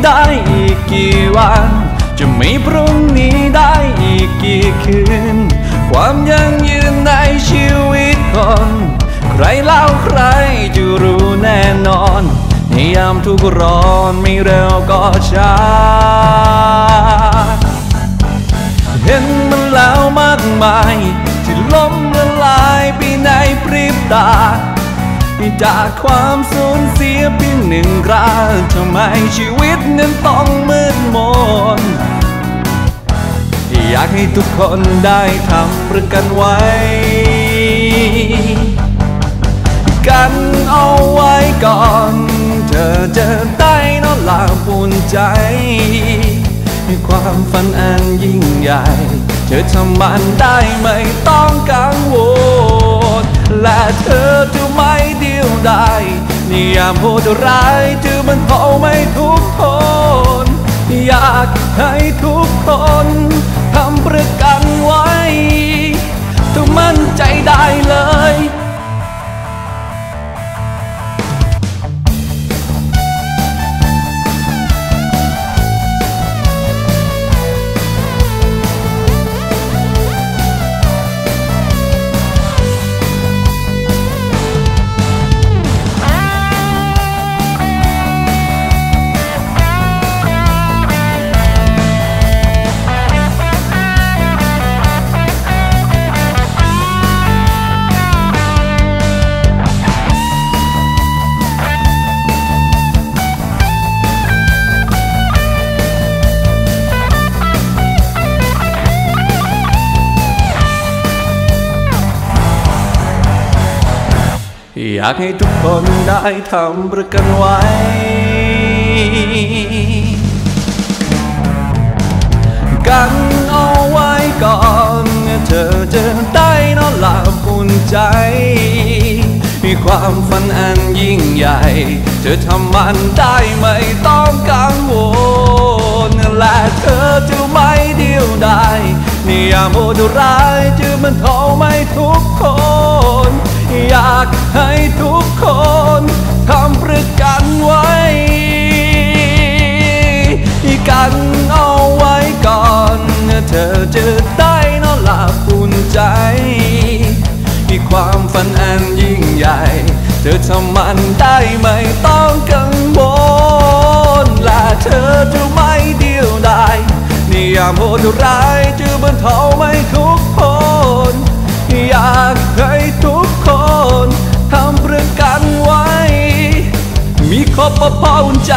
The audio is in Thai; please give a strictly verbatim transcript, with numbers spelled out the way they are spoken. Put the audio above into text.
ได้อีกกี่วันจะมีพรุ่งนี้ได้อีกกี่คืนความยั่งยืนในชีวิตคนใครเล่าใครจะรู้แน่นอนในยามทุกข์ร้อนไม่เร็วก็ช้าเห็นมันแล้วมากมายที่ล้มละลายไปในพริบตาจากความสูญเสียเพียงหนึ่งคราทำไมชีวิตนั้นต้องมืดมนอยากให้ทุกคนได้ทำประกันไว้กันเอาไว้ก่อนเธอจะได้นอนหลับอุ่นใจความฝันอันยิ่งใหญ่เธอทำมันได้ไม่ต้องกังวลและเธอจะไม่เดียวดายในยามโหดร้ายเธอมันเผาไม่ทุกคนอยากให้ทุกคนทำประกันไว้เธอมั่นใจได้เลยอยากให้ทุกคนได้ทำประกันไว้กันเอาไว้ก่อนเธอจะได้นอนหลับอุ่นใจมีความฝันอันยิ่งใหญ่เธอทำมันได้ไม่ต้องกังวลและเธอจะไม่เดียวดายในยามโหดร้ายเธอมันเผาไม่ทุกคนอยากให้ทุกคนทำประกันไว้กันเอาไว้ก่อนเธอจะได้นอนหลับอุ่นใจมีความฝันอันยิ่งใหญ่เธอทำมันได้ไม่ต้องกังวลและเธอจะไม่เดียวดายในยามโหดร้ายจะบรรเทาไม่ทุกคนอยากให้ทุกคนทำประกันไว้มีครอบครัวอุ่นใจ